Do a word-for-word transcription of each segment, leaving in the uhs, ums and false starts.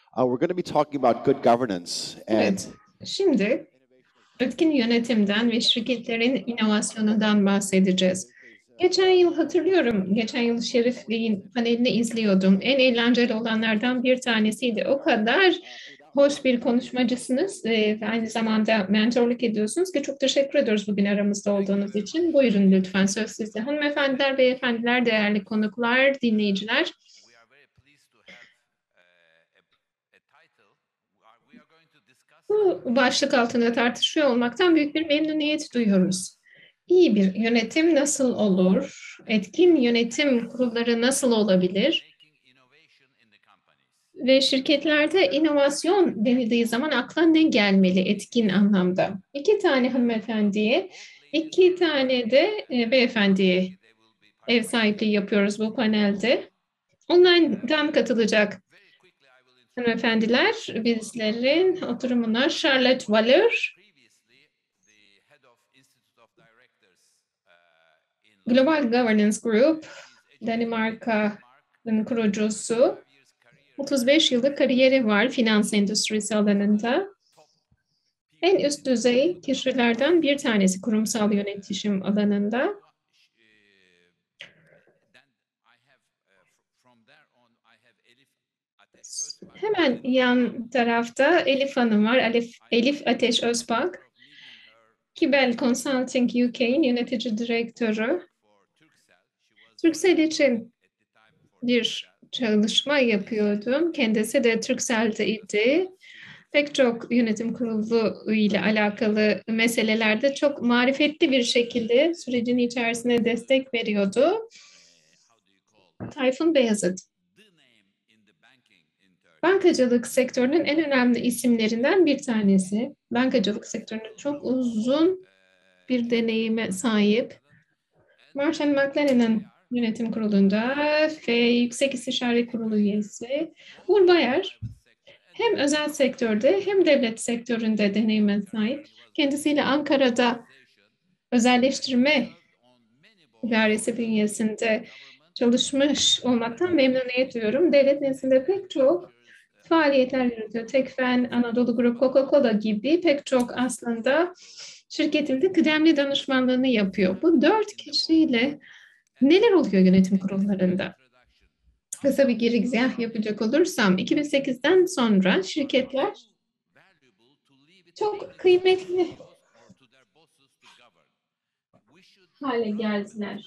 Uh, we're going to be talking about good governance and Evet, şimdi etkin yönetimden ve şirketlerin inovasyonundan bahsedeceğiz. Geçen yıl hatırlıyorum, geçen yıl Şerif Bey'in panelini izliyordum. En eğlenceli olanlardan bir tanesiydi. O kadar hoş bir konuşmacısınız e, ve aynı zamanda mentorluk ediyorsunuz ki çok teşekkür ediyoruz bugün aramızda olduğunuz için. Buyurun lütfen, söz sizde. Hanımefendiler, beyefendiler, değerli konuklar, dinleyiciler. Bu başlık altında tartışıyor olmaktan büyük bir memnuniyet duyuyoruz. İyi bir yönetim nasıl olur? Etkin yönetim kurulları nasıl olabilir? Ve şirketlerde inovasyon denildiği zaman akla ne gelmeli etkin anlamda? İki tane hanımefendiye, iki tane de e, beyefendiye ev sahipliği yapıyoruz bu panelde. Online'dan katılacak hanımefendiler bizlerin oturumuna Charlotte Waller, Global Governance Group, Danimarka'nın kurucusu, otuz beş yıllık kariyeri var finans endüstrisi alanında. En üst düzey kişilerden bir tanesi kurumsal yönetişim alanında. Hemen yan tarafta Elif Hanım var, Elif, Elif Ateş Özbak. Kibel Consulting U K'in yönetici direktörü. Turkcell için bir çalışma yapıyordum. Kendisi de Turkcell'de pek çok yönetim kurulu ile alakalı meselelerde çok marifetli bir şekilde sürecin içerisine destek veriyordu. Tayfun Beyazıt. Bankacılık sektörünün en önemli isimlerinden bir tanesi. Bankacılık sektörünün çok uzun bir deneyime sahip. Marsh and McLennan'ın yönetim kurulunda ve Yüksek İstişare Kurulu üyesi. Uğur Bayar hem özel sektörde hem devlet sektöründe deneyime sahip. Kendisiyle Ankara'da özelleştirme idaresi bünyesinde çalışmış olmaktan memnuniyet duyuyorum. Devlet nezdinde pek çok faaliyetler yürütüyor. Tekfen, Anadolu Grup, Coca-Cola gibi pek çok aslında şirketinde kıdemli danışmanlığını yapıyor. Bu dört kişiyle neler oluyor yönetim kurullarında? Kısa bir girizgah yapacak olursam, iki bin sekizden sonra şirketler çok kıymetli hale geldiler.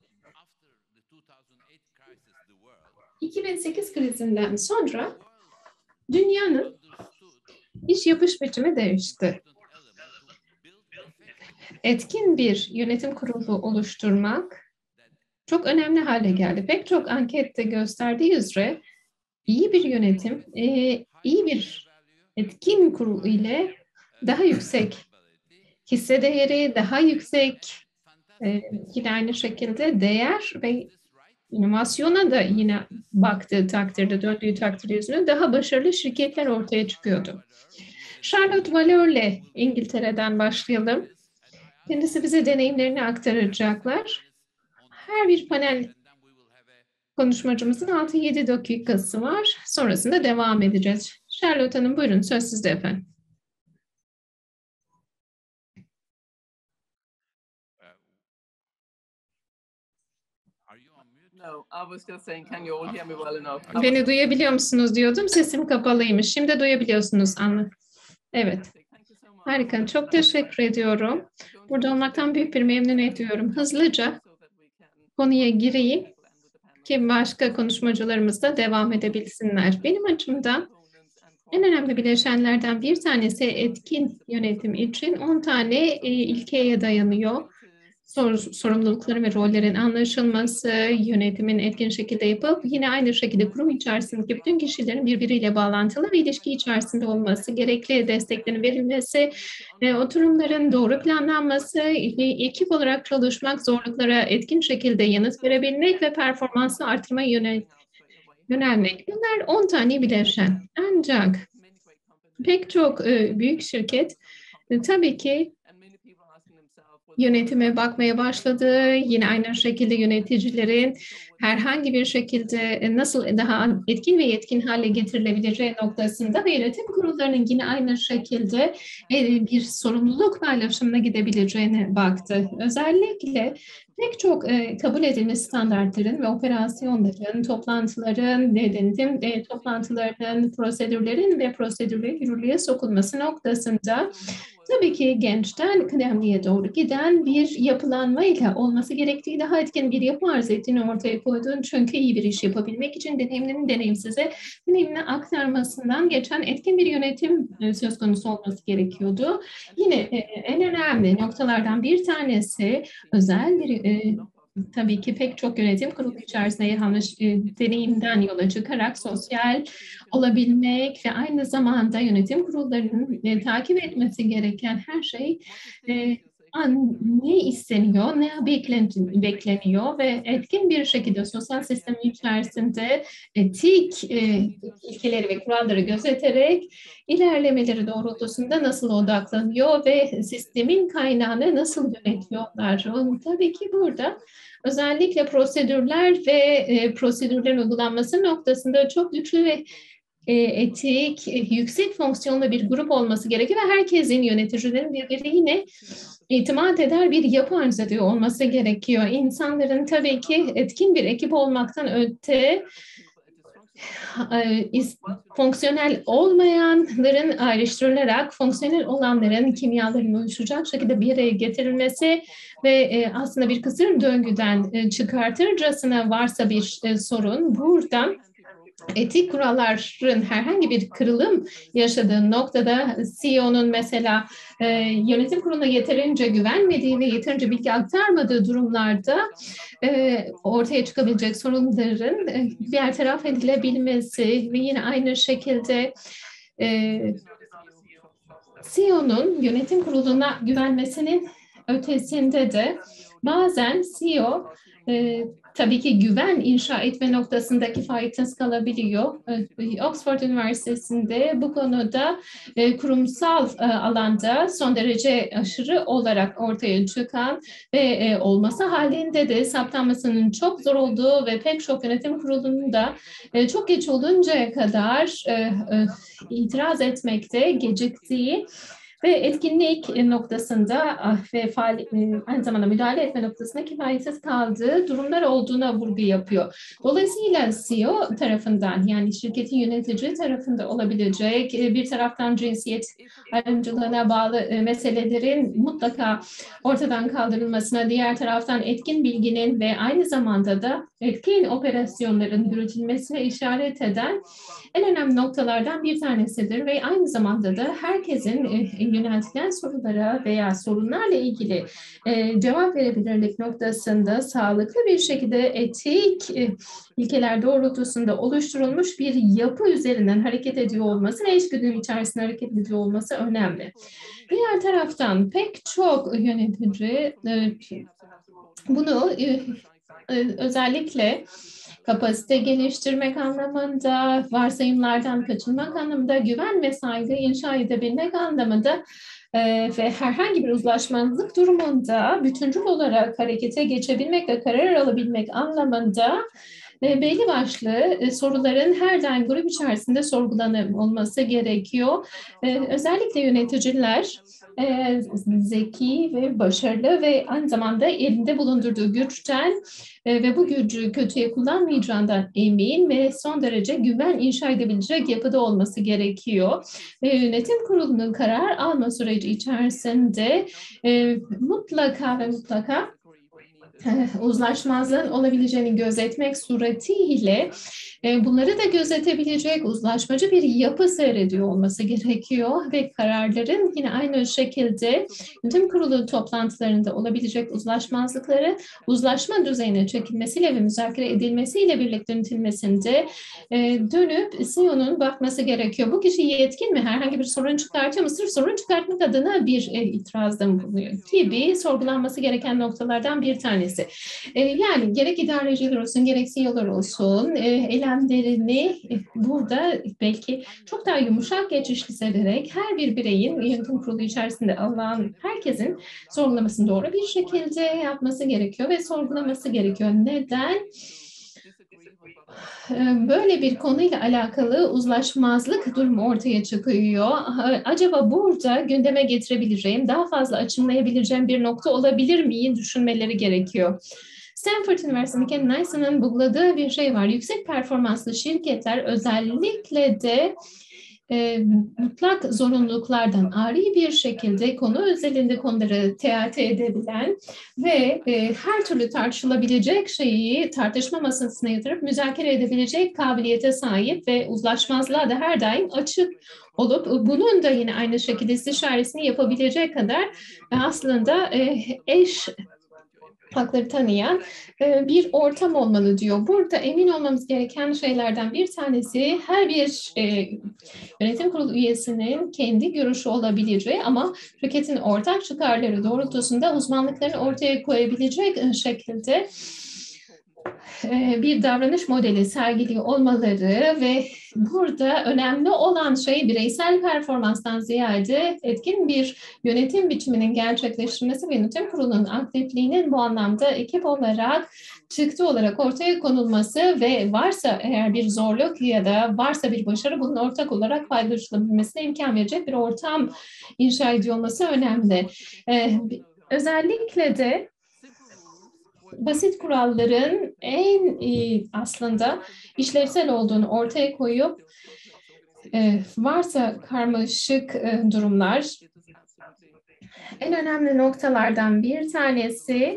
iki bin sekiz krizinden sonra dünyanın iş yapış biçimi değişti. Etkin bir yönetim kurulu oluşturmak çok önemli hale geldi. Pek çok ankette gösterdiği üzere iyi bir yönetim, e, iyi bir etkin kurul ile daha yüksek hisse değeri, daha yüksek e, yine aynı şekilde değer ve inovasyona da yine baktığı takdirde, döndüğü takdir yüzüne daha başarılı şirketler ortaya çıkıyordu. Charlotte Waller'le İngiltere'den başlayalım. Kendisi bize deneyimlerini aktaracaklar. Her bir panel konuşmacımızın altı yedi dakikası var. Sonrasında devam edeceğiz. Charlotte Hanım buyurun, söz sizde efendim. Beni duyabiliyor musunuz diyordum. Sesim kapalıymış. Şimdi duyabiliyorsunuz. Anladım. Evet. Harika. Çok teşekkür ediyorum. Burada olmaktan büyük bir memnuniyet duyuyorum. Hızlıca konuya gireyim ki başka konuşmacılarımız da devam edebilsinler. Benim açımdan en önemli bileşenlerden bir tanesi etkin yönetim için on tane e, ilkeye dayanıyor. Sor, sorumlulukların ve rollerin anlaşılması, yönetimin etkin şekilde yapıp yine aynı şekilde kurum içerisindeki bütün kişilerin birbiriyle bağlantılı ve ilişki içerisinde olması, gerekli desteklerin verilmesi, e, oturumların doğru planlanması, e, ekip olarak çalışmak, zorluklara etkin şekilde yanıt verebilmek ve performansı artırmaya yönelik yönelmek. Bunlar on tane bileşen. Ancak pek çok e, büyük şirket e, tabii ki yönetime bakmaya başladı. Yine aynı şekilde yöneticilerin herhangi bir şekilde e, nasıl daha etkin ve yetkin hale getirilebileceği noktasında ve yönetim kurullarının yine aynı şekilde e, bir sorumluluk paylaşımına gidebileceğine baktı. Özellikle pek çok e, kabul edilmiş standartların ve operasyonların, toplantıların, ne dedim, e, toplantıların, prosedürlerin ve prosedürlerin yürürlüğe sokulması noktasında tabii ki gençten kıdemliye doğru giden bir yapılanmayla olması gerektiği, daha etkin bir yapı arz ettiğini ortaya koyduğun, çünkü iyi bir iş yapabilmek için deneyimlinin deneyimsize deneyimine aktarmasından geçen etkin bir yönetim e, söz konusu olması gerekiyordu. Yine e, en önemli noktalardan bir tanesi özel bir e, tabii ki pek çok yönetim kurulu içerisinde yanlış e, deneyimden yola çıkarak sosyal olabilmek ve aynı zamanda yönetim kurullarının e, takip etmesi gereken her şey e, an, ne isteniyor, ne beklen, bekleniyor ve etkin bir şekilde sosyal sistemin içerisinde etik e, ilkeleri ve kuralları gözeterek ilerlemeleri doğrultusunda nasıl odaklanıyor ve sistemin kaynağını nasıl yönetiyorlar. Tabii ki burada özellikle prosedürler ve e, prosedürlerin uygulanması noktasında çok güçlü ve e, etik, e, yüksek fonksiyonlu bir grup olması gerekiyor ve herkesin, yöneticilerin birbirine itimat eder bir yapı arz ediyor olması gerekiyor. İnsanların tabii ki etkin bir ekip olmaktan öte e, fonksiyonel olmayanların ayrıştırılarak fonksiyonel olanların kimyaların uyuşacak şekilde bir araya getirilmesi ve e, aslında bir kısır döngüden e, çıkartırcasına varsa bir e, sorun buradan etik kuralların herhangi bir kırılım yaşadığı noktada C E O'nun mesela e, yönetim kuruluna yeterince güvenmediği ve yeterince bilgi aktarmadığı durumlarda e, ortaya çıkabilecek sorunların e, bertaraf edilebilmesi ve yine aynı şekilde e, C E O'nun yönetim kuruluna güvenmesinin ötesinde de bazen C E O e, tabii ki güven inşa etme noktasındaki faydalı kalabiliyor. E, Oxford Üniversitesi'nde bu konuda e, kurumsal e, alanda son derece aşırı olarak ortaya çıkan ve e, olması halinde de saptanmasının çok zor olduğu ve pek çok yönetim kurulunun da e, çok geç oluncaya kadar e, e, itiraz etmekte geciktiği ve etkinlik noktasında ve faal, aynı zamanda müdahale etme noktasında kifayetsiz kaldığı durumlar olduğuna vurgu yapıyor. Dolayısıyla C E O tarafından, yani şirketin yönetici tarafında olabilecek bir taraftan cinsiyet ayrımcılığına bağlı meselelerin mutlaka ortadan kaldırılmasına, diğer taraftan etkin bilginin ve aynı zamanda da etkin operasyonların yürütülmesine işaret eden en önemli noktalardan bir tanesidir ve aynı zamanda da herkesin e, yöneltilen sorulara veya sorunlarla ilgili e, cevap verebilirlik noktasında sağlıklı bir şekilde etik e, ilkeler doğrultusunda oluşturulmuş bir yapı üzerinden hareket ediyor olması ve içgüdünün içerisinde hareket ediyor olması önemli. Diğer taraftan pek çok yönetici e, bunu e, e, özellikle kapasite geliştirmek anlamında, varsayımlardan kaçınmak anlamında, güven ve saygı inşa edebilmek anlamında e, ve herhangi bir uzlaşmazlık durumunda bütüncül olarak harekete geçebilmek ve karar alabilmek anlamında e, belli başlı e, soruların her daim grup içerisinde sorgulanılması gerekiyor. E, özellikle yöneticiler e, zeki ve başarılı ve aynı zamanda elinde bulundurduğu güçten e, ve bu gücü kötüye kullanmayacağından emin ve son derece güven inşa edebilecek yapıda olması gerekiyor. Ve yönetim kurulunun karar alma süreci içerisinde e, mutlaka ve mutlaka uzlaşmazlığın olabileceğini gözetmek suretiyle bunları da gözetebilecek uzlaşmacı bir yapı seyrediyor olması gerekiyor ve kararların yine aynı şekilde yönetim kurulu toplantılarında olabilecek uzlaşmazlıkları uzlaşma düzeyine çekilmesiyle ve müzakere edilmesiyle birlikte yönetilmesinde dönüp C E O'nun bakması gerekiyor. Bu kişi yetkin mi? Herhangi bir sorun çıkartıyor mu? Sırf sorun çıkartmak adına bir itirazda mı bulunuyor gibi sorgulanması gereken noktalardan bir tanesi. Yani gerek idareciler olsun, gerek C E O'lar olsun, eylemlerini burada belki çok daha yumuşak geçişli ederek her bir bireyin yönetim kurulu içerisinde alan herkesin sorgulamasını doğru bir şekilde yapması gerekiyor ve sorgulaması gerekiyor. Neden? Böyle bir konuyla alakalı uzlaşmazlık durumu ortaya çıkıyor. Acaba burada gündeme getirebileceğim, daha fazla açımlayabileceğim bir nokta olabilir miyim düşünmeleri gerekiyor. Stanford Üniversitesi'ndeki Ken Nison'ın bulguladığı bir şey var. Yüksek performanslı şirketler özellikle de e, mutlak zorunluluklardan ari bir şekilde konu özelinde konuları teate edebilen ve e, her türlü tartışılabilecek şeyi tartışma masasına yatırıp müzakere edebilecek kabiliyete sahip ve uzlaşmazlığa da her daim açık olup bunun da yine aynı şekilde istişaresini yapabilecek kadar e, aslında e, eş hakları tanıyan e, bir ortam olmalı diyor. Burada emin olmamız gereken şeylerden bir tanesi her bir e, yönetim kurulu üyesinin kendi görüşü olabileceği ama şirketin ortak çıkarları doğrultusunda uzmanlıklarını ortaya koyabilecek e, şekilde e, bir davranış modeli sergiliyor olmaları ve burada önemli olan şey bireysel performanstan ziyade etkin bir yönetim biçiminin gerçekleştirilmesi ve yönetim kurulunun aktifliğinin bu anlamda ekip olarak çıktı olarak ortaya konulması ve varsa eğer bir zorluk ya da varsa bir başarı bunun ortak olarak paylaşılabilmesine imkan verecek bir ortam inşa ediyor olması önemli. Ee, özellikle de basit kuralların en iyi aslında işlevsel olduğunu ortaya koyup e, varsa karmaşık e, durumlar en önemli noktalardan bir tanesi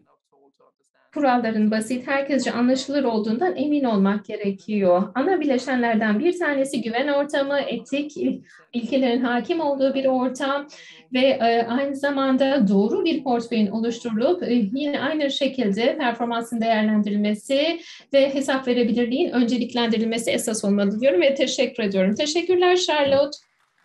kuralların basit, herkesce anlaşılır olduğundan emin olmak gerekiyor. Ana bileşenlerden bir tanesi güven ortamı, etik ilkelerin hakim olduğu bir ortam ve e, aynı zamanda doğru bir portföyün oluşturulup e, yine aynı şekilde performansın değerlendirilmesi ve hesap verebilirliğin önceliklendirilmesi esas olmalı diyorum ve teşekkür ediyorum. Teşekkürler Charlotte.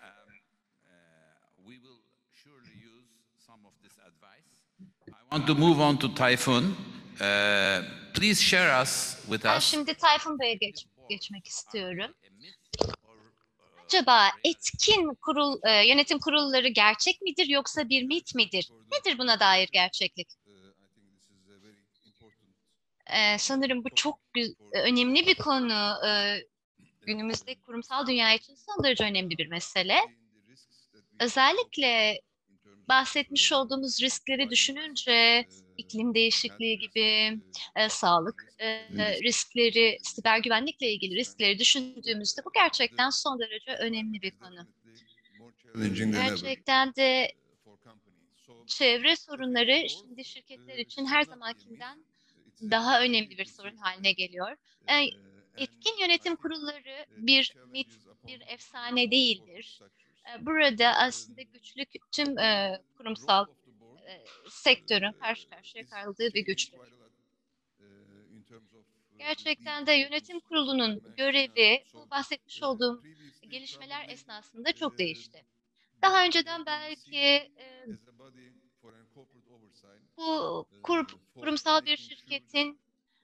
I want to move on to Tayfun. Uh, please share us with Ben us. şimdi Tayfun Bey'e geç, geçmek istiyorum. Acaba etkin kurul, e, yönetim kurulları gerçek midir yoksa bir mit midir? Nedir buna dair gerçeklik? Ee, sanırım bu çok gü- önemli bir konu. Ee, günümüzde kurumsal dünya için son derece önemli bir mesele. Özellikle bahsetmiş olduğumuz riskleri düşününce iklim değişikliği gibi e, sağlık e, riskleri, siber güvenlikle ilgili riskleri düşündüğümüzde bu gerçekten son derece önemli bir konu. Gerçekten de çevre sorunları şimdi şirketler için her zamankinden daha önemli bir sorun haline geliyor. E, etkin yönetim kurulları bir mit, bir efsane değildir. E, burada aslında güçlü tüm e, kurumsal e, sektörün karşı karşıya kaldığı bir güçlük. Gerçekten de yönetim kurulunun görevi bu bahsetmiş olduğum gelişmeler esnasında çok değişti. Daha önceden belki e, bu kur, kurumsal bir şirketin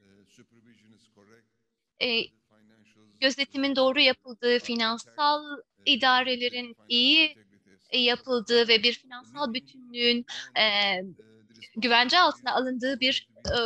e, gözetimin doğru yapıldığı, finansal idarelerin iyi yapıldığı ve bir finansal bütünlüğün e, güvence altına alındığı bir e,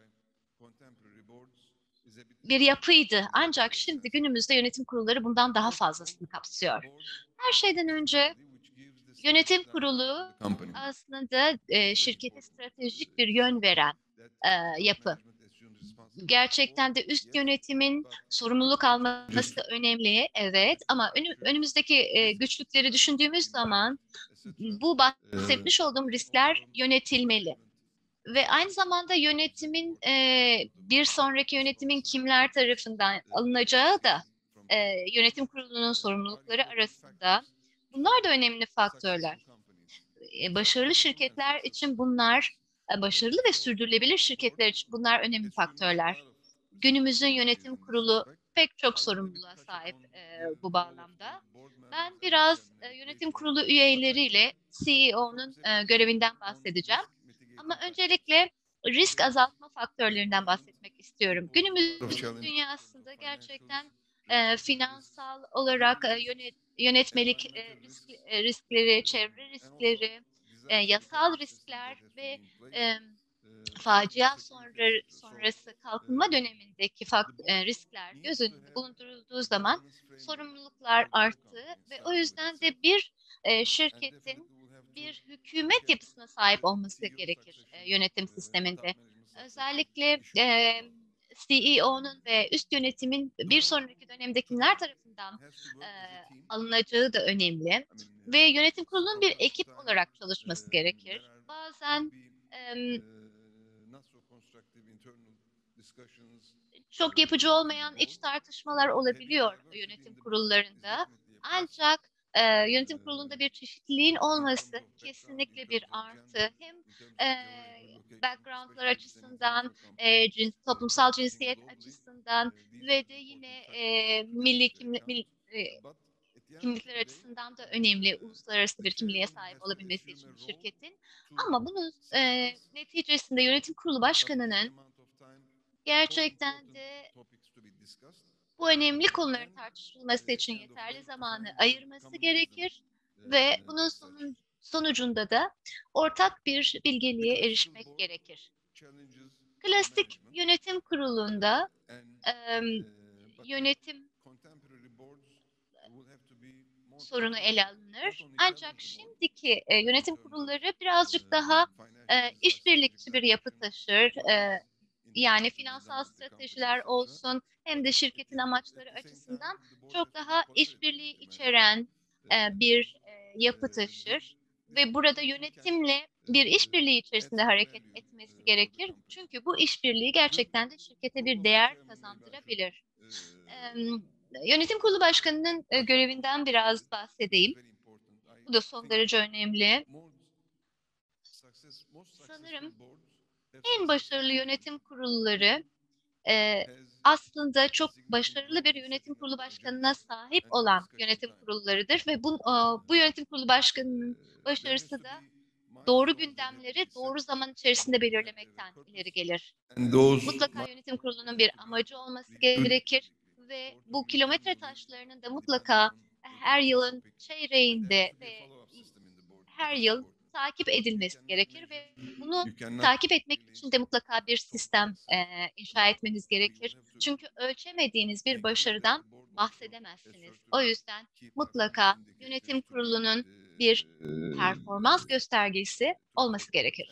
bir yapıydı. Ancak şimdi günümüzde yönetim kurulları bundan daha fazlasını kapsıyor. Her şeyden önce yönetim kurulu aslında e, şirkete stratejik bir yön veren e, yapı. Gerçekten de üst yönetimin sorumluluk alması önemli, evet. Ama önü, önümüzdeki e, güçlükleri düşündüğümüz zaman bu bahsetmiş olduğum riskler yönetilmeli. Ve aynı zamanda yönetimin e, bir sonraki yönetimin kimler tarafından alınacağı da e, yönetim kurulunun sorumlulukları arasında. Bunlar da önemli faktörler. E, başarılı şirketler için bunlar, e, başarılı ve sürdürülebilir şirketler için bunlar önemli faktörler. Günümüzün yönetim kurulu pek çok sorumluluğa sahip e, bu bağlamda. Ben biraz e, yönetim kurulu üyeleriyle C E O'nun e, görevinden bahsedeceğim. Ama öncelikle risk azaltma faktörlerinden bahsetmek istiyorum. Günümüz dünyasında gerçekten e, finansal olarak e, yönet, yönetmelik e, risk, e, riskleri, çevre riskleri, e, yasal riskler ve e, facia sonra, sonrası kalkınma dönemindeki fakt, e, riskler göz önünde bulundurulduğu zaman sorumluluklar arttı ve o yüzden de bir e, şirketin bir hükümet yapısına sahip olması gerekir e, yönetim sisteminde. Özellikle e, C E O'nun ve üst yönetimin bir sonraki dönemde kimler tarafından e, alınacağı da önemli. Ve yönetim kurulunun bir ekip olarak çalışması gerekir. Bazen e, çok yapıcı olmayan iç tartışmalar olabiliyor yönetim kurullarında. Ancak e, yönetim kurulunda bir çeşitliliğin olması kesinlikle bir artı. Hem e, backgroundlar açısından, e, cins, toplumsal cinsiyet açısından ve de yine e, milli kimlik, mil, e, kimlikler açısından da önemli, uluslararası bir kimliğe sahip olabilmesi için bir şirketin. Ama bunun e, neticesinde yönetim kurulu başkanının gerçekten de bu önemli konuların tartışılması için yeterli zamanı ayırması gerekir ve bunun sonun, sonucunda da ortak bir bilgeliğe erişmek gerekir. Klasik yönetim kurulunda e, yönetim sorunu ele alınır. Ancak şimdiki e, yönetim kurulları birazcık daha e, işbirlikçi bir yapı taşır. E, yani finansal stratejiler olsun hem de şirketin amaçları açısından çok daha işbirliği içeren e, bir e, yapı taşır. Ve burada yönetimle bir işbirliği içerisinde hareket etmesi gerekir. Çünkü bu işbirliği gerçekten de şirkete bir değer kazandırabilir. E, Yönetim kurulu başkanının e, görevinden biraz bahsedeyim. Bu da son derece önemli. Sanırım en başarılı yönetim kurulları e, aslında çok başarılı bir yönetim kurulu başkanına sahip olan yönetim kurullarıdır ve bu, e, bu yönetim kurulu başkanının başarısı da doğru gündemleri doğru zaman içerisinde belirlemekten ileri gelir. Mutlaka yönetim kurulunun bir amacı olması gerekir ve bu kilometre taşlarının da mutlaka her yılın çeyreğinde ve her yıl takip edilmesi gerekir ve bunu takip etmek için de mutlaka bir sistem e, inşa etmeniz gerekir. Çünkü ölçemediğiniz bir başarıdan bahsedemezsiniz. O yüzden mutlaka yönetim kurulunun bir performans göstergesi olması gerekir.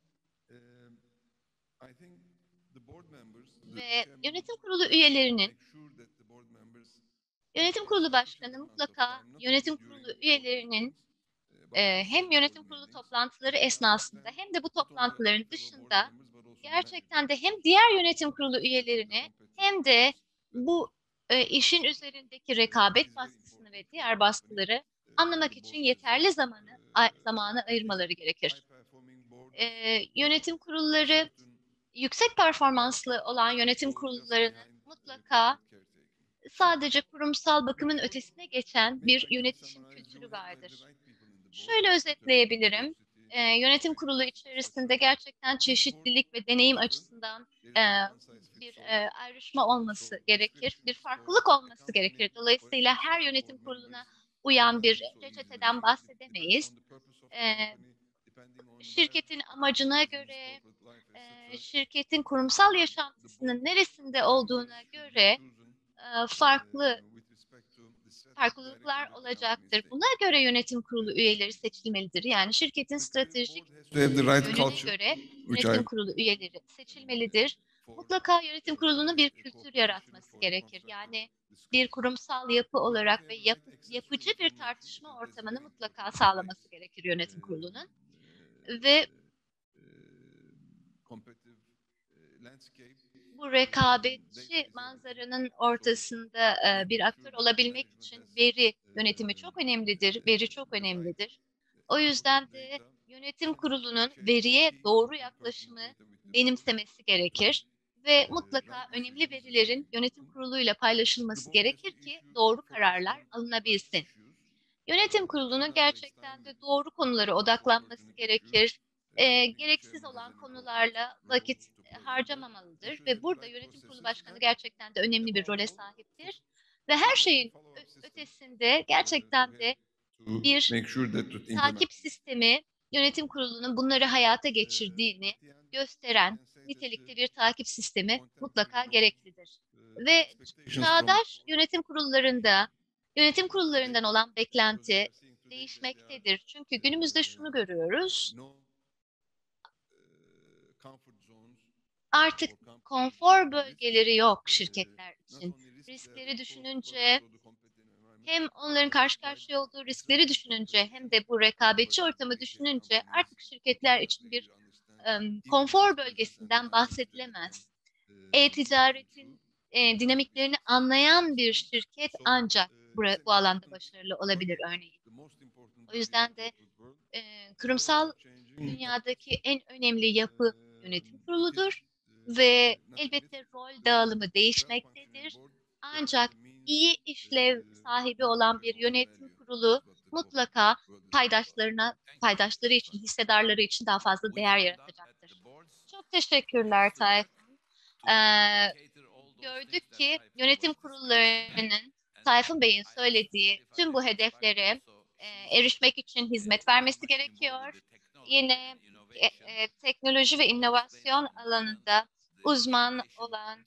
Ve yönetim kurulu üyelerinin yönetim kurulu başkanı mutlaka yönetim kurulu üyelerinin e, hem yönetim kurulu toplantıları esnasında hem de bu toplantıların dışında gerçekten de hem diğer yönetim kurulu üyelerini hem de bu e, işin üzerindeki rekabet baskısını ve diğer baskıları anlamak için yeterli zamanı a- zamanı ayırmaları gerekir. E, Yönetim kurulları yüksek performanslı olan yönetim kurullarının mutlaka sadece kurumsal bakımın ötesine geçen bir yönetişim kültürü vardır. Şöyle özetleyebilirim. Ee, yönetim kurulu içerisinde gerçekten çeşitlilik ve deneyim açısından e, bir e, ayrışma olması gerekir, bir farklılık olması gerekir. Dolayısıyla her yönetim kuruluna uyan bir reçeteden bahsedemeyiz. Ee, Şirketin amacına göre, e, şirketin kurumsal yaşantısının neresinde olduğuna göre e, farklı farklılıklar olacaktır. Buna göre yönetim kurulu üyeleri seçilmelidir. Yani şirketin stratejik yönüne göre yönetim kurulu üyeleri seçilmelidir. Mutlaka yönetim kurulunun bir kültür yaratması gerekir. Yani bir kurumsal yapı olarak ve yapı, yapıcı bir tartışma ortamını mutlaka sağlaması gerekir yönetim kurulunun. Ve bu rekabetçi manzaranın ortasında e, bir aktör olabilmek için veri yönetimi çok önemlidir. Veri çok önemlidir. O yüzden de yönetim kurulunun veriye doğru yaklaşımı benimsemesi gerekir ve mutlaka önemli verilerin yönetim kuruluyla paylaşılması gerekir ki doğru kararlar alınabilsin. Yönetim kurulunun gerçekten de doğru konulara odaklanması gerekir. E, gereksiz olan konularla vakit e, harcamamalıdır ve burada yönetim kurulu başkanı gerçekten de önemli bir role sahiptir. Ve her şeyin ö- ötesinde gerçekten de bir takip sistemi yönetim kurulunun bunları hayata geçirdiğini gösteren nitelikte bir takip sistemi mutlaka gereklidir. Ve çağdaş yönetim kurullarında, yönetim kurullarından olan beklenti değişmektedir. Çünkü günümüzde şunu görüyoruz, artık konfor bölgeleri yok şirketler için. Riskleri düşününce, hem onların karşı karşıya olduğu riskleri düşününce hem de bu rekabetçi ortamı düşününce artık şirketler için bir em, konfor bölgesinden bahsedilemez. E-ticaretin e, dinamiklerini anlayan bir şirket ancak bu, bu alanda başarılı olabilir örneğin. O yüzden de e, kurumsal dünyadaki en önemli yapı yönetim kuruludur ve elbette rol dağılımı değişmektedir. Ancak iyi işlev sahibi olan bir yönetim kurulu mutlaka paydaşlarına, paydaşları için, hissedarları için daha fazla değer yaratacaktır. Çok teşekkürler Tayfun. Ee, gördük ki yönetim kurullarının Tayfun Bey'in söylediği tüm bu hedeflere e, erişmek için hizmet vermesi gerekiyor. Yine e, e, teknoloji ve inovasyon alanında uzman olan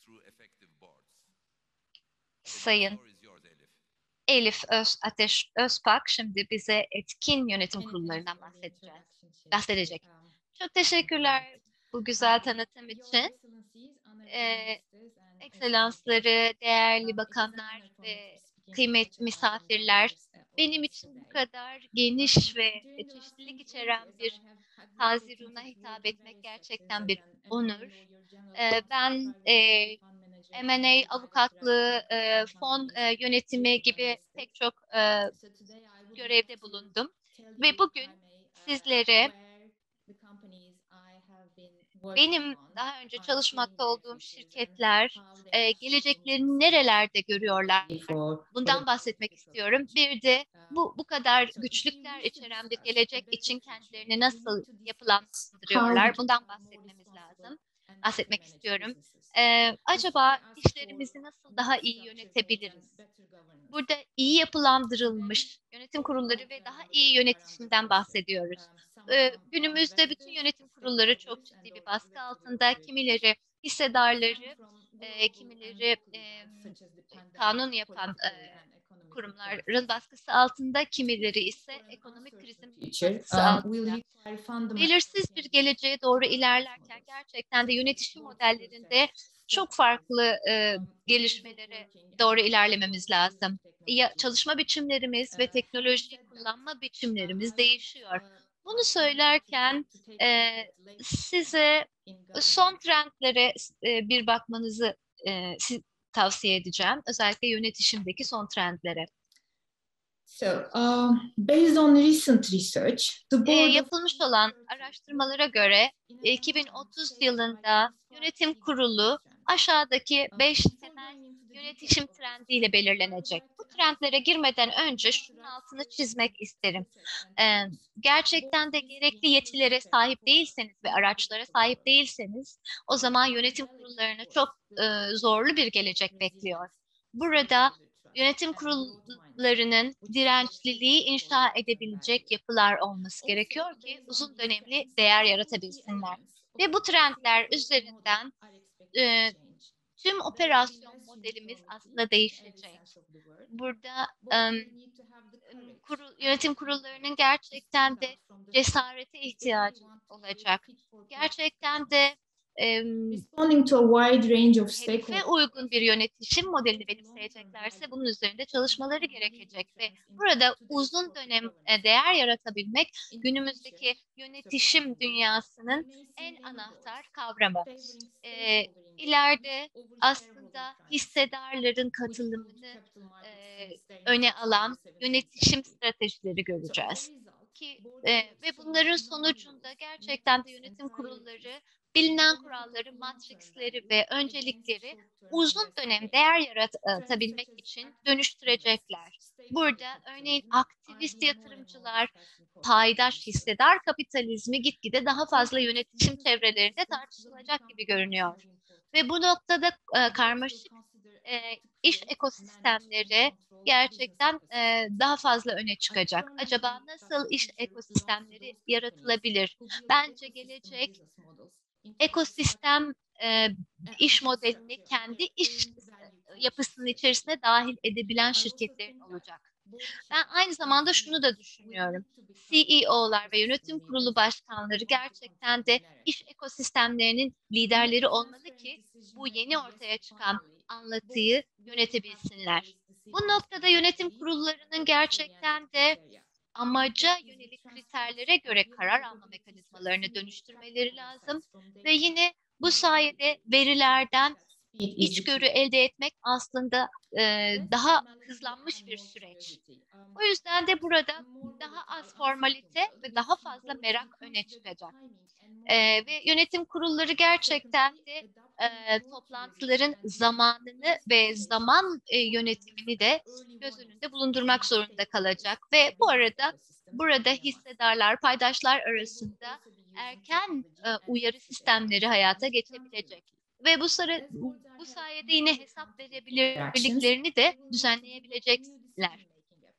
Sayın Elif Öz, Ateş Özpak şimdi bize etkin yönetim kurullarından bahsedeceğiz, bahsedecek. Çok teşekkürler bu güzel tanıtım için. Ee, Ekselansları, değerli bakanlar ve kıymetli misafirler, benim için bu kadar geniş ve çeşitlilik içeren bir Hazirun'a hitap etmek gerçekten bir onur. Ee, ben e, M and A avukatlığı, e, fon e, yönetimi gibi pek çok e, görevde bulundum. Ve bugün sizlere benim daha önce çalışmakta olduğum şirketler e, geleceklerini nerelerde görüyorlar? Bundan bahsetmek istiyorum. Bir de bu bu kadar güçlükler içeren bir gelecek için kendilerini nasıl yapılandırıyorlar? Bundan bahsetmemiz lazım. Bahsetmek istiyorum. Ee, acaba işlerimizi nasıl daha iyi yönetebiliriz? Burada iyi yapılandırılmış yönetim kurulları ve daha iyi yönetimden bahsediyoruz. Ee, günümüzde bütün yönetim kurulları çok ciddi bir baskı altında. Kimileri hissedarları, e, kimileri e, kanun yapan e, kurumların baskısı altında, kimileri ise ekonomik krizin baskısı altında. Belirsiz bir geleceğe doğru ilerlerken gerçekten de yönetici modellerinde çok farklı e, gelişmelere doğru ilerlememiz lazım. Ya, çalışma biçimlerimiz ve teknoloji kullanma biçimlerimiz değişiyor. Bunu söylerken e, size son trendlere e, bir bakmanızı e, si- tavsiye edeceğim. Özellikle yönetişimdeki son trendlere. So, uh, based on recent research, the E, board yapılmış olan araştırmalara göre iki bin otuz yılında yönetim kurulu aşağıdaki beş temel yönetişim trendiyle belirlenecek. Bu trendlere girmeden önce şunun altını çizmek isterim. Ee, gerçekten de gerekli yetilere sahip değilseniz ve araçlara sahip değilseniz o zaman yönetim kurullarını çok e, zorlu bir gelecek bekliyor. Burada yönetim kurullarının dirençliliği inşa edebilecek yapılar olması gerekiyor ki uzun dönemli değer yaratabilsinler. Ve bu trendler üzerinden e, tüm operasyon modelimiz aslında değişecek. Burada um, kurul, yönetim kurullarının gerçekten de cesarete ihtiyacı olacak. Gerçekten de um, responding to a wide range of hedefe stakeholders. uygun bir yönetişim modelini benimseyeceklerse bunun üzerinde çalışmaları gerekecek ve burada uzun dönem e, değer yaratabilmek günümüzdeki yönetişim dünyasının en anahtar kavramı. E, ileride aslında hissedarların katılımını e, öne alan yönetişim stratejileri göreceğiz. Ki e, ve bunların sonucunda gerçekten de yönetim kurulları bilinen kuralları, matriksleri ve öncelikleri uzun dönem değer yaratabilmek için dönüştürecekler. Burada örneğin aktivist yatırımcılar, paydaş hissedar kapitalizmi gitgide daha fazla yönetişim çevrelerinde tartışılacak gibi görünüyor. Ve bu noktada e, karmaşık e, iş ekosistemleri gerçekten e, daha fazla öne çıkacak. Acaba nasıl iş ekosistemleri yaratılabilir? Bence gelecek ekosistem e, iş modelini kendi iş yapısının içerisine dahil edebilen şirketlerin olacak. Ben aynı zamanda şunu da düşünüyorum. C E O'lar ve yönetim kurulu başkanları gerçekten de iş ekosistemlerinin liderleri olmalı ki bu yeni ortaya çıkan anlatıyı yönetebilsinler. Bu noktada yönetim kurullarının gerçekten de amaca yönelik kriterlere göre karar alma mekanizmalarını dönüştürmeleri lazım ve yine bu sayede verilerden içgörü elde etmek aslında e, daha hızlanmış bir süreç. O yüzden de burada daha az formalite ve daha fazla merak öne çıkacak. E, ve yönetim kurulları gerçekten de e, toplantıların zamanını ve zaman e, yönetimini de göz önünde bulundurmak zorunda kalacak. Ve bu arada burada hissedarlar, paydaşlar arasında erken e, uyarı sistemleri hayata geçebilecek. Ve bu, sarı, bu sayede yine hesap verebilirliklerini de düzenleyebilecekler.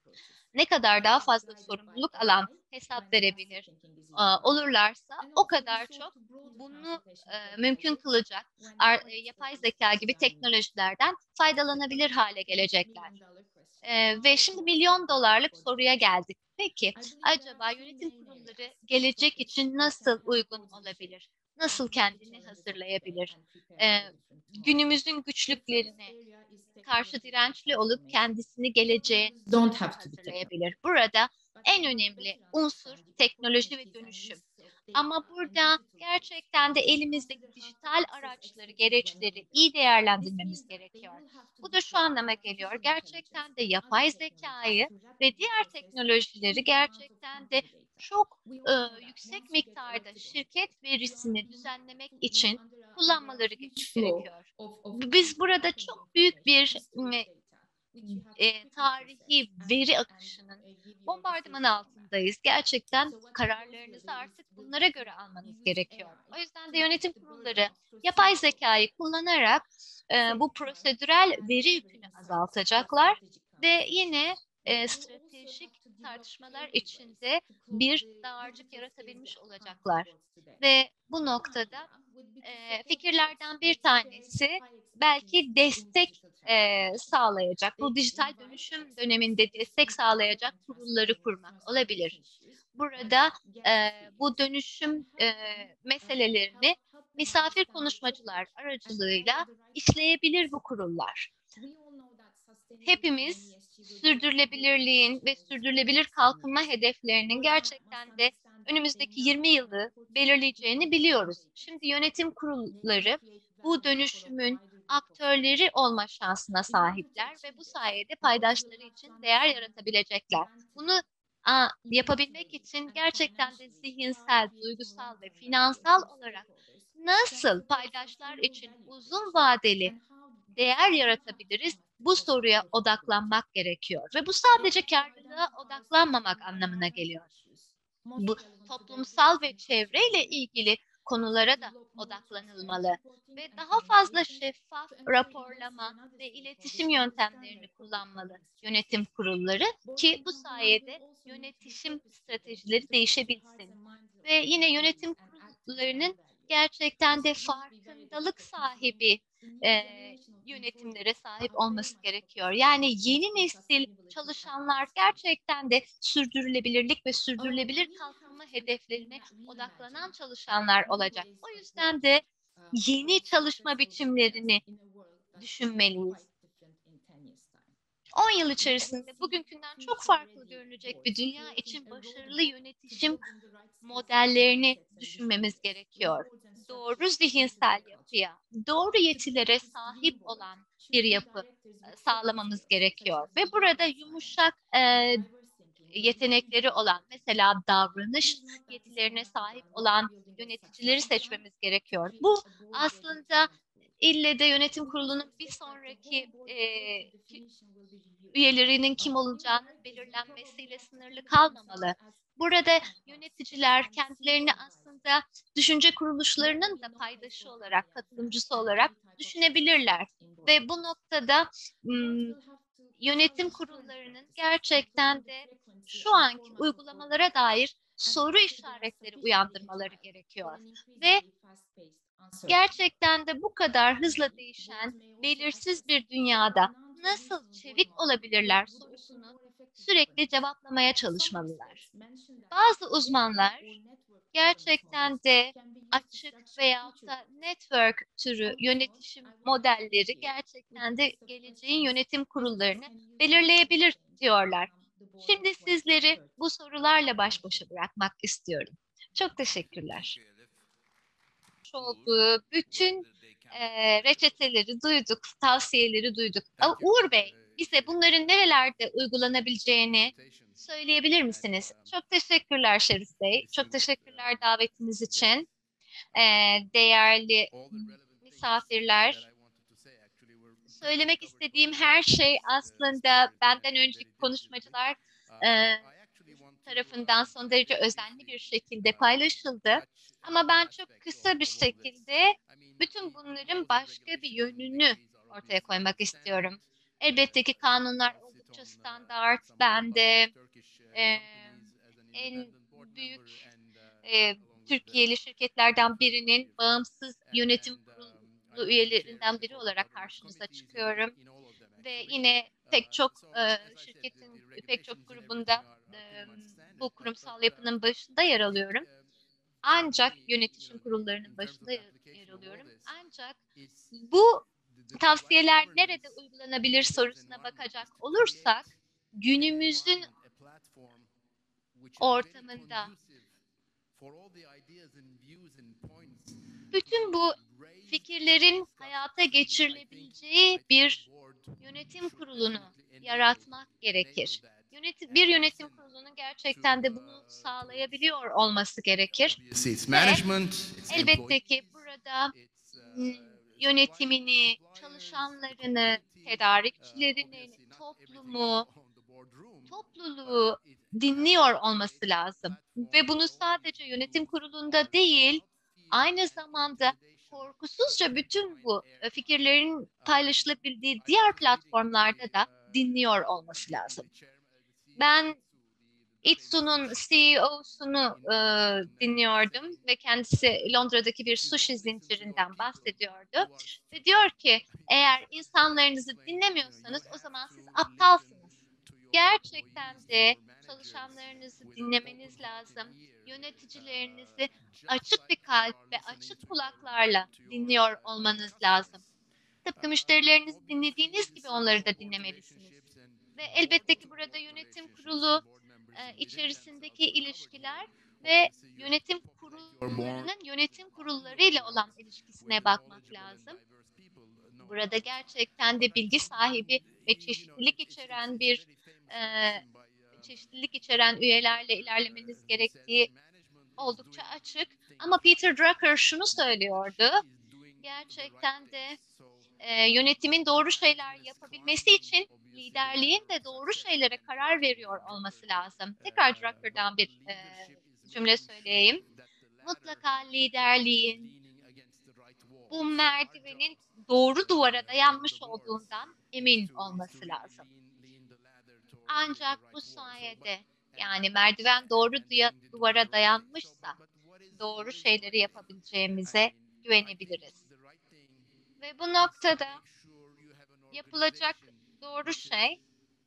Ne kadar daha fazla sorumluluk alan hesap verebilir e, olurlarsa o kadar çok bunu e, mümkün kılacak ar- e, yapay zeka gibi teknolojilerden faydalanabilir hale gelecekler. E, ve şimdi milyon dolarlık soruya geldik. Peki acaba yönetim kurulları gelecek için nasıl uygun olabilir? Nasıl kendini hazırlayabilir? E, günümüzün güçlüklerine karşı dirençli olup kendisini geleceğe Don't nasıl have to be technical. hazırlayabilir? Burada en önemli unsur teknoloji ve dönüşüm. Ama burada gerçekten de elimizdeki dijital araçları, gereçleri iyi değerlendirmemiz gerekiyor. Bu da şu anlama geliyor. Gerçekten de yapay zekayı ve diğer teknolojileri gerçekten de çok e, yüksek miktarda şirket verisini düzenlemek için kullanmaları gerekiyor. Biz burada çok büyük bir e, tarihi veri akışının bombardıman altındayız. Gerçekten kararlarınızı artık bunlara göre almanız gerekiyor. O yüzden de yönetim kurulları yapay zekayı kullanarak e, bu prosedürel veri yükünü azaltacaklar ve yine e, stratejik tartışmalar içinde bir dağarcık yaratabilmiş olacaklar. Ve bu noktada e, fikirlerden bir tanesi belki destek e, sağlayacak, bu dijital dönüşüm döneminde destek sağlayacak kurulları kurmak olabilir. Burada e, bu dönüşüm e, meselelerini misafir konuşmacılar aracılığıyla işleyebilir bu kurullar. Hepimiz sürdürülebilirliğin ve sürdürülebilir kalkınma hedeflerinin gerçekten de önümüzdeki yirmi yılı belirleyeceğini biliyoruz. Şimdi yönetim kurulları bu dönüşümün aktörleri olma şansına sahipler ve bu sayede paydaşları için değer yaratabilecekler. Bunu a, yapabilmek için gerçekten de zihinsel, duygusal ve finansal olarak nasıl paydaşlar için uzun vadeli değer yaratabiliriz? Bu soruya odaklanmak gerekiyor ve bu sadece karlılığa odaklanmamak anlamına geliyor. Bu toplumsal ve çevreyle ilgili konulara da odaklanılmalı ve daha fazla şeffaf raporlama ve iletişim yöntemlerini kullanmalı yönetim kurulları ki bu sayede yönetişim stratejileri değişebilsin. Ve yine yönetim kurullarının gerçekten de farkındalık sahibi e, yönetimlere sahip olması gerekiyor. Yani yeni nesil çalışanlar gerçekten de sürdürülebilirlik ve sürdürülebilir kalkınma hedeflerine odaklanan çalışanlar olacak. O yüzden de yeni çalışma biçimlerini düşünmeliyiz. on yıl içerisinde bugünkünden çok farklı görünecek bir dünya için başarılı yönetişim modellerini düşünmemiz gerekiyor. Doğru zihinsel yapıya, doğru yetilere sahip olan bir yapı e, sağlamamız gerekiyor. Ve burada yumuşak e, yetenekleri olan, mesela davranış yetilerine sahip olan yöneticileri seçmemiz gerekiyor. Bu aslında ille de yönetim kurulunun bir sonraki e, üyelerinin kim olacağının belirlenmesiyle sınırlı kalmamalı. Burada yöneticiler kendilerini aslında düşünce kuruluşlarının da paydaşı olarak, katılımcısı olarak düşünebilirler. Ve bu noktada yönetim kurullarının gerçekten de şu anki uygulamalara dair soru işaretleri uyandırmaları gerekiyor. Ve gerçekten de bu kadar hızla değişen, belirsiz bir dünyada nasıl çevik olabilirler sorusunu sürekli cevaplamaya çalışmalılar. Bazı uzmanlar gerçekten de açık veyahut da network türü yönetişim modelleri gerçekten de geleceğin yönetim kurullarını belirleyebilir diyorlar. Şimdi sizleri bu sorularla baş başa bırakmak istiyorum. Çok teşekkürler. Olduğu bütün e, reçeteleri duyduk, tavsiyeleri duyduk. Uğur Bey, bize bunların nerelerde uygulanabileceğini söyleyebilir misiniz? Çok teşekkürler Şerif Bey. Çok teşekkürler davetiniz için. E, değerli misafirler. Söylemek istediğim her şey aslında benden önceki konuşmacılar e, tarafından son derece özenli bir şekilde paylaşıldı. Ama ben çok kısa bir şekilde bütün bunların başka bir yönünü ortaya koymak istiyorum. Elbette ki kanunlar oldukça standart. Ben de e, en büyük e, Türkiye'li şirketlerden birinin bağımsız yönetim kurulu üyelerinden biri olarak karşınıza çıkıyorum. Ve yine pek çok e, şirketin, pek çok grubunda e, bu kurumsal yapının başında yer alıyorum. Ancak yönetişim kurullarının başında yer alıyorum. Ancak bu tavsiyeler nerede uygulanabilir sorusuna bakacak olursak, günümüzün ortamında bütün bu fikirlerin hayata geçirilebileceği bir yönetim kurulunu yaratmak gerekir. Yönetim, bir yönetim kurulunun gerçekten de bunu sağlayabiliyor olması gerekir. Ve elbette ki burada yönetimini, çalışanlarını, tedarikçilerini, toplumu, topluluğu dinliyor olması lazım. Ve bunu sadece yönetim kurulunda değil, aynı zamanda korkusuzca bütün bu fikirlerin paylaşılabildiği diğer platformlarda da dinliyor olması lazım. Ben Itsu'nun C E O'sunu e, dinliyordum ve kendisi Londra'daki bir sushi zincirinden bahsediyordu. Ve diyor ki eğer insanlarınızı dinlemiyorsanız o zaman siz aptalsınız. Gerçekten de çalışanlarınızı dinlemeniz lazım. Yöneticilerinizi açık bir kalp ve açık kulaklarla dinliyor olmanız lazım. Tıpkı müşterilerinizi dinlediğiniz gibi onları da dinlemelisiniz. Ve elbette ki burada yönetim kurulu e, içerisindeki ilişkiler ve yönetim kurullarının yönetim kurullarıyla olan ilişkisine bakmak lazım. Burada gerçekten de bilgi sahibi ve çeşitlilik içeren bir e, çeşitlilik içeren üyelerle ilerlemeniz gerektiği oldukça açık. Ama Peter Drucker şunu söylüyordu. Gerçekten de e, yönetimin doğru şeyler yapabilmesi için liderliğin de doğru şeylere karar veriyor olması lazım. Tekrar Drucker'dan bir e, cümle söyleyeyim. Mutlaka liderliğin bu merdivenin doğru duvara dayanmış olduğundan emin olması lazım. Ancak bu sayede yani merdiven doğru duvara dayanmışsa doğru şeyleri yapabileceğimize güvenebiliriz. Ve bu noktada yapılacak doğru şey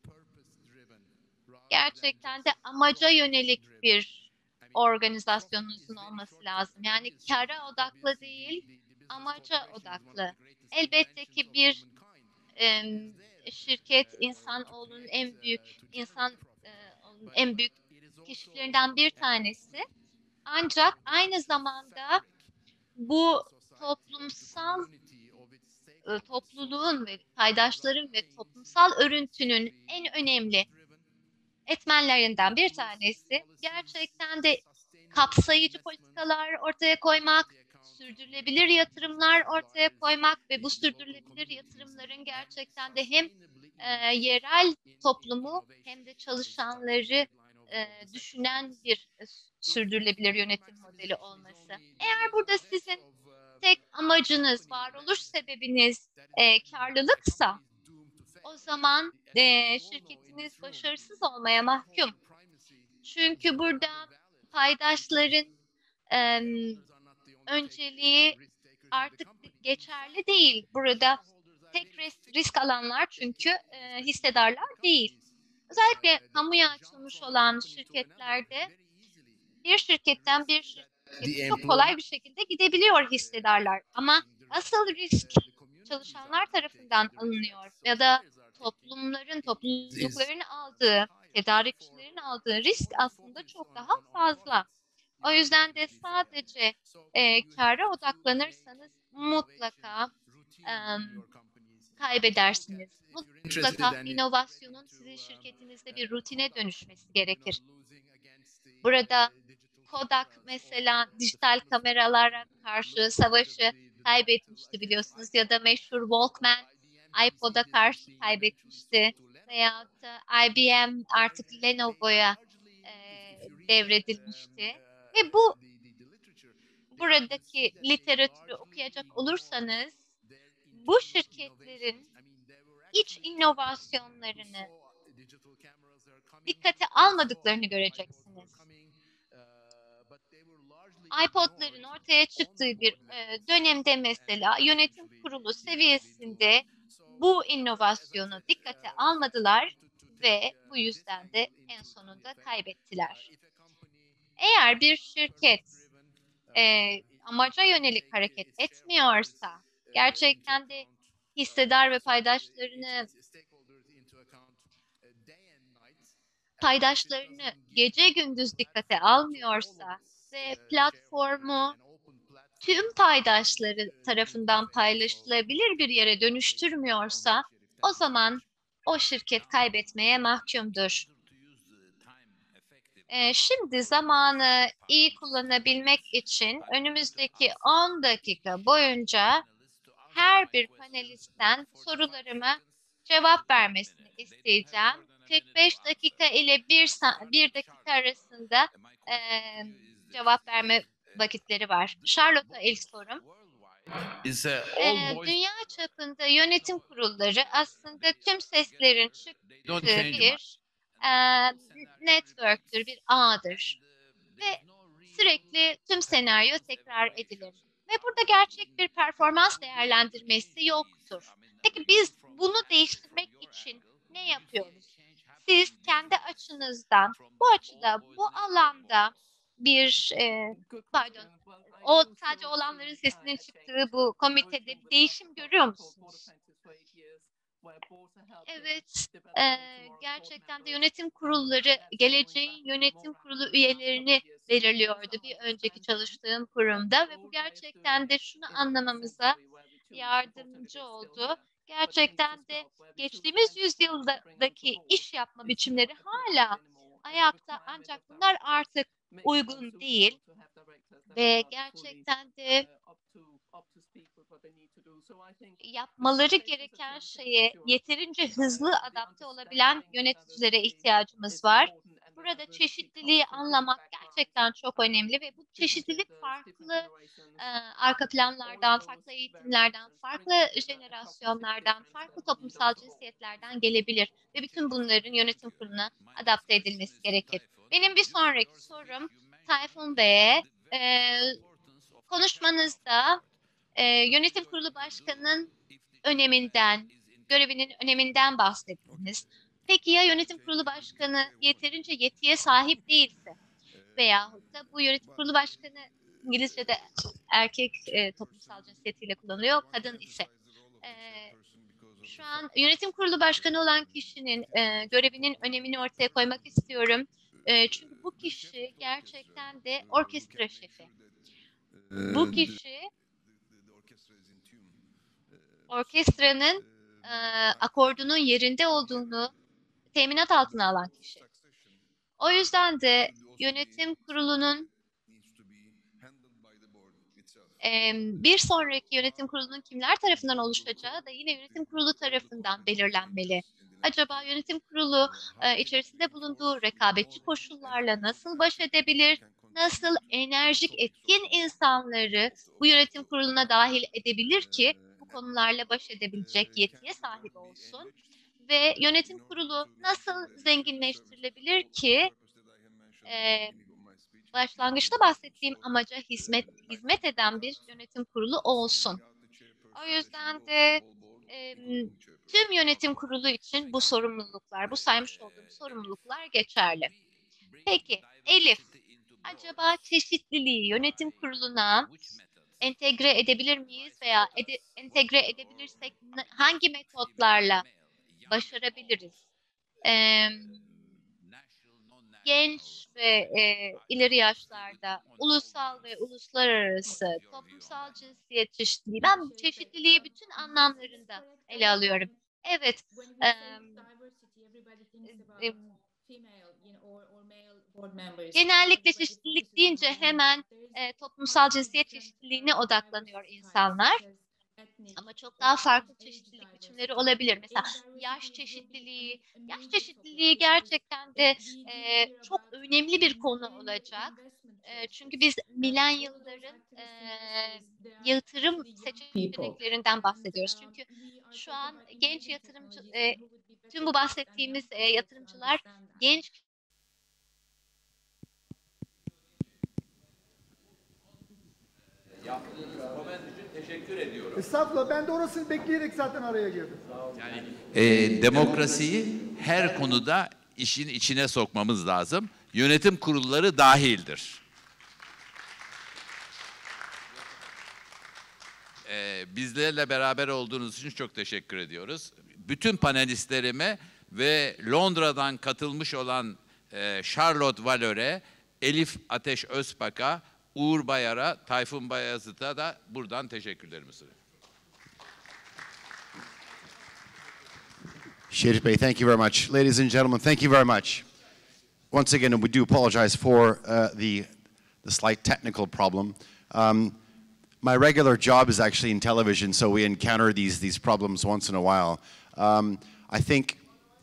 gerçekten de amaca yönelik bir organizasyonunuzun olması lazım. Yani kâra odaklı değil, amaca odaklı. Elbette ki bir e, şirket insanoğlunun en büyük insan e, en büyük keşiflerinden bir tanesi. Ancak aynı zamanda bu toplumsal e, topluluğun ve paydaşların ve toplumsal örüntünün en önemli etmenlerinden bir tanesi gerçekten de kapsayıcı politikalar ortaya koymak, sürdürülebilir yatırımlar ortaya koymak ve bu sürdürülebilir yatırımların gerçekten de hem e, yerel toplumu hem de çalışanları e, düşünen bir e, sürdürülebilir yönetim modeli olması. Eğer burada sizin tek amacınız, varoluş sebebiniz e, karlılıksa, o zaman e, şirketiniz başarısız olmaya mahkum. Çünkü burada paydaşların e, önceliği artık geçerli değil. Burada tek risk, risk alanlar çünkü e, hissedarlar değil. Özellikle kamuya açılmış olan şirketlerde bir şirketten bir şirkete çok kolay bir şekilde gidebiliyor hissedarlar. Ama asıl risk çalışanlar tarafından alınıyor ya da toplumların, toplulukların aldığı, tedarikçilerin aldığı risk aslında çok daha fazla. O yüzden de sadece e, kâra odaklanırsanız mutlaka e, kaybedersiniz. Mutlaka inovasyonun sizin şirketinizde bir rutine dönüşmesi gerekir. Burada Kodak mesela dijital kameralara karşı savaşı kaybetmişti biliyorsunuz, ya da meşhur Walkman iPod'a karşı kaybetmişti, veyahut da I B M artık Lenovo'ya e, devredilmişti. Ve bu buradaki literatürü okuyacak olursanız bu şirketlerin iç inovasyonlarını dikkate almadıklarını göreceksiniz. iPod'ların ortaya çıktığı bir e, dönemde mesela yönetim kurulu seviyesinde bu inovasyonu dikkate almadılar ve bu yüzden de en sonunda kaybettiler. Eğer bir şirket e, amaca yönelik hareket etmiyorsa, gerçekten de hissedar ve paydaşlarını paydaşlarını gece gündüz dikkate almıyorsa ve platformu tüm paydaşları tarafından paylaşılabilir bir yere dönüştürmüyorsa, o zaman o şirket kaybetmeye mahkumdur. Ee, şimdi zamanı iyi kullanabilmek için önümüzdeki on dakika boyunca her bir panelistten sorularıma cevap vermesini isteyeceğim. kırk beş dakika ile bir dakika arasında e, cevap verme vakitleri var. Charlotte'a ilk sorum. Ee, dünya çapında yönetim kurulları aslında tüm seslerin çıktığı bir e, networktür, bir ağdır. Ve sürekli tüm senaryo tekrar edilir. Ve burada gerçek bir performans değerlendirmesi yoktur. Peki biz bunu değiştirmek için ne yapıyoruz? Siz kendi açınızdan, bu açıda, bu alanda bir, e, pardon, o sadece olanların sesinin çıktığı bu komitede bir değişim görüyor musunuz? Evet, e, gerçekten de yönetim kurulları, geleceğin yönetim kurulu üyelerini belirliyordu bir önceki çalıştığım kurumda ve bu gerçekten de şunu anlamamıza yardımcı oldu. Gerçekten de geçtiğimiz yüzyıldaki iş yapma biçimleri hala ayakta, ancak bunlar artık uygun değil ve gerçekten de yapmaları gereken şeye yeterince hızlı adapte olabilen yöneticilere ihtiyacımız var. Burada çeşitliliği anlamak gerçekten çok önemli ve bu çeşitlilik farklı e, arka planlardan, farklı eğitimlerden, farklı jenerasyonlardan, farklı toplumsal cinsiyetlerden gelebilir ve bütün bunların yönetim kuruluna adapte edilmesi gerekir. Benim bir sonraki sorum Tayfun Bey'e. E, konuşmanızda e, yönetim kurulu başkanının öneminden, görevinin öneminden bahsettiniz. Peki ya yönetim kurulu başkanı yeterince yetkiye sahip değilse veyahut da bu yönetim kurulu başkanı İngilizce'de erkek e, toplumsal cinsiyetiyle kullanılıyor, kadın ise. E, şu an yönetim kurulu başkanı olan kişinin e, görevinin önemini ortaya koymak istiyorum. E, çünkü bu kişi gerçekten de orkestra şefi. Bu kişi orkestranın e, akordunun yerinde olduğunu teminat altına alan kişi. O yüzden de yönetim kurulunun E, bir sonraki yönetim kurulunun kimler tarafından oluşacağı da yine yönetim kurulu tarafından belirlenmeli. Acaba yönetim kurulu e, içerisinde bulunduğu rekabetçi koşullarla nasıl baş edebilir? Nasıl enerjik, etkin insanları bu yönetim kuruluna dahil edebilir ki bu konularla baş edebilecek yetiye sahip olsun? Ve yönetim kurulu nasıl zenginleştirilebilir ki e, başlangıçta bahsettiğim amaca hizmet hizmet eden bir yönetim kurulu olsun. O yüzden de e, tüm yönetim kurulu için bu sorumluluklar, bu saymış olduğum sorumluluklar geçerli. Peki Elif, acaba çeşitliliği yönetim kuruluna entegre edebilir miyiz veya ede, entegre edebilirsek hangi metotlarla başarabiliriz? Ee, genç ve e, ileri yaşlarda ulusal ve uluslararası toplumsal cinsiyet çeşitliliği. Ben çeşitliliği bütün anlamlarında ele alıyorum. Evet. E, e, genellikle çeşitlilik deyince hemen e, toplumsal cinsiyet çeşitliliğine odaklanıyor insanlar. Ama çok daha farklı çeşitlilik biçimleri olabilir. Mesela yaş çeşitliliği, yaş çeşitliliği gerçekten de e, çok önemli bir konu olacak. E, çünkü biz milenyılların e, yatırım seçeneklerinden bahsediyoruz. Çünkü şu an genç yatırımcı, e, tüm bu bahsettiğimiz e, yatırımcılar genç. Teşekkür ediyorum. Estağfurullah, ben de orasını bekleyerek zaten araya girdim. Yani e, demokrasiyi her konuda işin içine sokmamız lazım. Yönetim kurulları dahildir. E, bizlerle beraber olduğunuz için çok teşekkür ediyoruz. Bütün panelistlerime ve Londra'dan katılmış olan e, Charlotte Valöre, Elif Ateş Özbak'a, Uğur Bayar'a, Tayfun Bayazıt'a da buradan teşekkürlerimi sunuyorum. Şerif Bey, thank you very much. Ladies and gentlemen, thank you very much. Once again, we do apologize for uh, the, the slight technical problem. Um, my regular job is actually in television, so we encounter these, these problems once in a while. Um, I think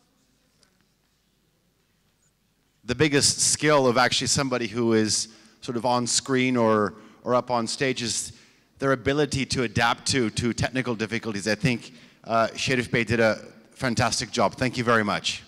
the biggest skill of actually somebody who is sort of on screen or, or up on stage is their ability to adapt to, to technical difficulties. I think uh, Şerif Bey did a fantastic job. Thank you very much.